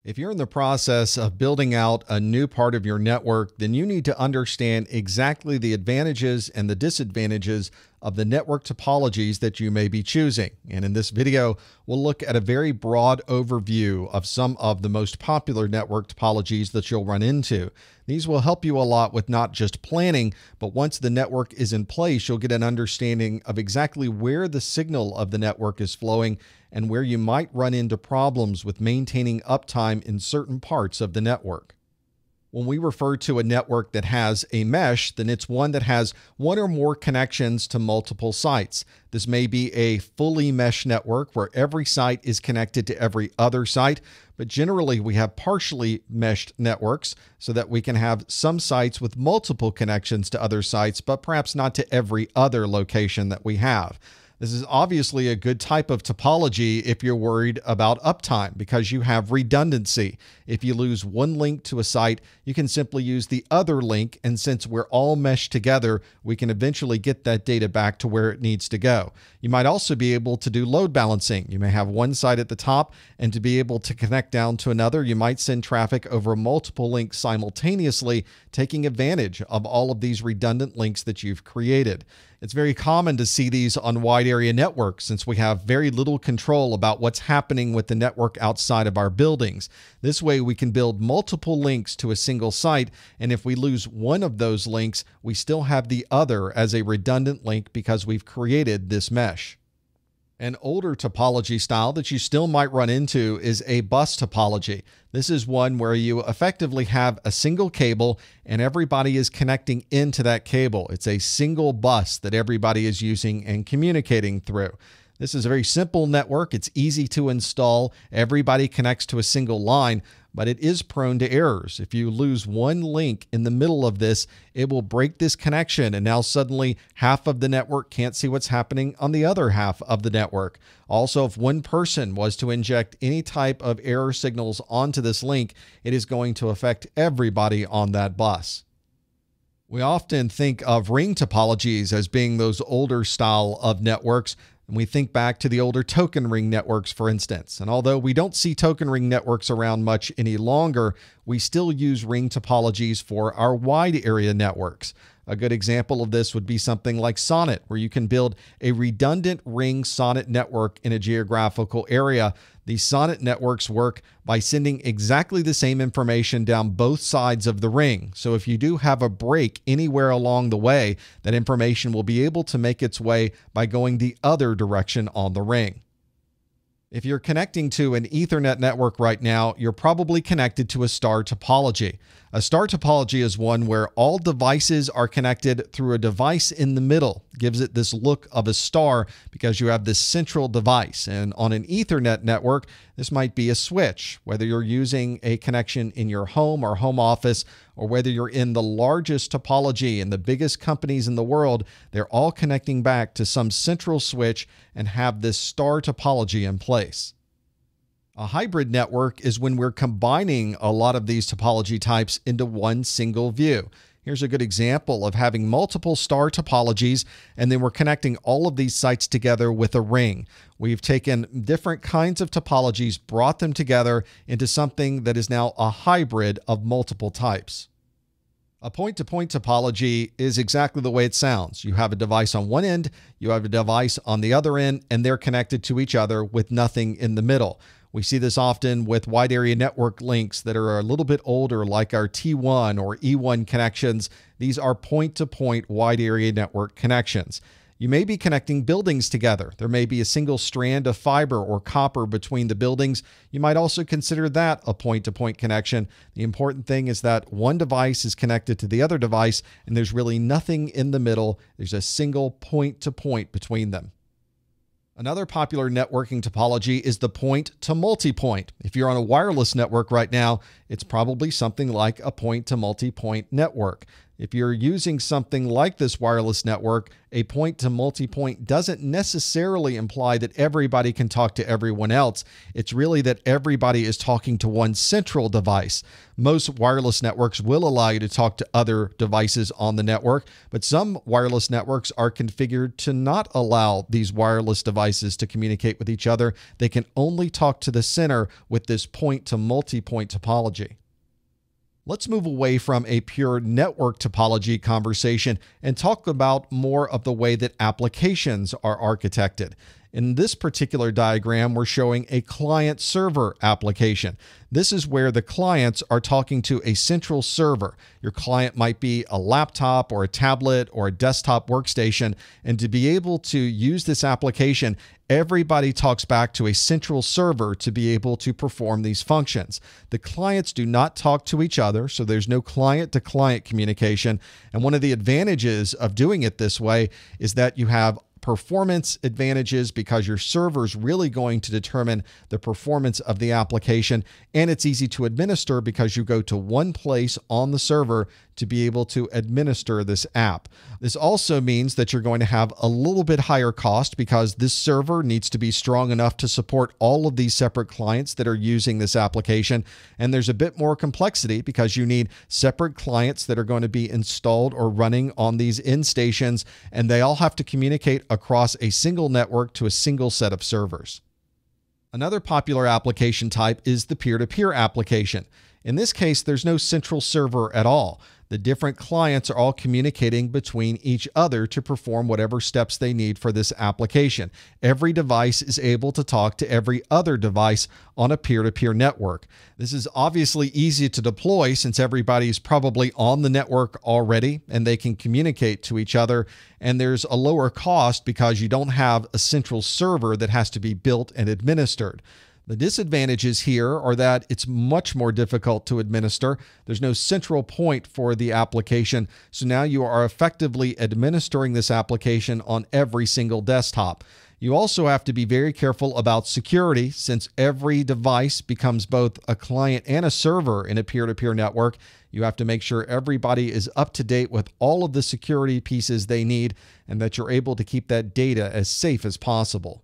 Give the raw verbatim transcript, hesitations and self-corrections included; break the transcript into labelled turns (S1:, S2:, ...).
S1: If you're in the process of building out a new part of your network, then you need to understand exactly the advantages and the disadvantages of the network topologies that you may be choosing. And in this video, we'll look at a very broad overview of some of the most popular network topologies that you'll run into. These will help you a lot with not just planning, but once the network is in place, you'll get an understanding of exactly where the signal of the network is flowing and where you might run into problems with maintaining uptime in certain parts of the network. When we refer to a network that has a mesh, then it's one that has one or more connections to multiple sites. This may be a fully mesh network where every site is connected to every other site, but generally we have partially meshed networks so that we can have some sites with multiple connections to other sites, but perhaps not to every other location that we have. This is obviously a good type of topology if you're worried about uptime because you have redundancy. If you lose one link to a site, you can simply use the other link, and since we're all meshed together, we can eventually get that data back to where it needs to go. You might also be able to do load balancing. You may have one site at the top, and to be able to connect down to another, you might send traffic over multiple links simultaneously, taking advantage of all of these redundant links that you've created. It's very common to see these on wide area networks since we have very little control about what's happening with the network outside of our buildings. This way we can build multiple links to a single site, and if we lose one of those links, we still have the other as a redundant link because we've created this mesh. An older topology style that you still might run into is a bus topology. This is one where you effectively have a single cable and everybody is connecting into that cable. It's a single bus that everybody is using and communicating through. This is a very simple network. It's easy to install. Everybody connects to a single line, but it is prone to errors. If you lose one link in the middle of this, it will break this connection, and now suddenly half of the network can't see what's happening on the other half of the network. Also, if one person was to inject any type of error signals onto this link, it is going to affect everybody on that bus. We often think of ring topologies as being those older style of networks. And we think back to the older token ring networks, for instance. And although we don't see token ring networks around much any longer, we still use ring topologies for our wide area networks. A good example of this would be something like SONET, where you can build a redundant ring SONET network in a geographical area. These SONET networks work by sending exactly the same information down both sides of the ring. So if you do have a break anywhere along the way, that information will be able to make its way by going the other direction on the ring. If you're connecting to an Ethernet network right now, you're probably connected to a star topology. A star topology is one where all devices are connected through a device in the middle. It gives it this look of a star because you have this central device. And on an Ethernet network, this might be a switch, whether you're using a connection in your home or home office, or whether you're in the largest topology and the biggest companies in the world, they're all connecting back to some central switch and have this star topology in place. A hybrid network is when we're combining a lot of these topology types into one single view. Here's a good example of having multiple star topologies, and then we're connecting all of these sites together with a ring. We've taken different kinds of topologies, brought them together into something that is now a hybrid of multiple types. A point-to-point topology is exactly the way it sounds. You have a device on one end, you have a device on the other end, and they're connected to each other with nothing in the middle. We see this often with wide area network links that are a little bit older, like our T one or E one connections. These are point-to-point wide area network connections. You may be connecting buildings together. There may be a single strand of fiber or copper between the buildings. You might also consider that a point-to-point connection. The important thing is that one device is connected to the other device, and there's really nothing in the middle. There's a single point-to-point between them. Another popular networking topology is the point-to-multipoint. If you're on a wireless network right now, it's probably something like a point-to-multipoint network. If you're using something like this wireless network, a point to multipoint doesn't necessarily imply that everybody can talk to everyone else. It's really that everybody is talking to one central device. Most wireless networks will allow you to talk to other devices on the network, but some wireless networks are configured to not allow these wireless devices to communicate with each other. They can only talk to the center with this point to multipoint topology. Let's move away from a pure network topology conversation and talk about more of the way that applications are architected. In this particular diagram, we're showing a client-server application. This is where the clients are talking to a central server. Your client might be a laptop or a tablet or a desktop workstation, and to be able to use this application, everybody talks back to a central server to be able to perform these functions. The clients do not talk to each other, so there's no client-to-client communication. And one of the advantages of doing it this way is that you have performance advantages because your server is really going to determine the performance of the application, and it's easy to administer because you go to one place on the server to be able to administer this app. This also means that you're going to have a little bit higher cost because this server needs to be strong enough to support all of these separate clients that are using this application. And there's a bit more complexity because you need separate clients that are going to be installed or running on these end stations, and they all have to communicate across a single network to a single set of servers. Another popular application type is the peer-to-peer application. In this case, there's no central server at all. The different clients are all communicating between each other to perform whatever steps they need for this application. Every device is able to talk to every other device on a peer-to-peer network. This is obviously easy to deploy since everybody is probably on the network already and they can communicate to each other. And there's a lower cost because you don't have a central server that has to be built and administered. The disadvantages here are that it's much more difficult to administer. There's no central point for the application, so now you are effectively administering this application on every single desktop. You also have to be very careful about security since every device becomes both a client and a server in a peer-to-peer network. You have to make sure everybody is up to date with all of the security pieces they need and that you're able to keep that data as safe as possible.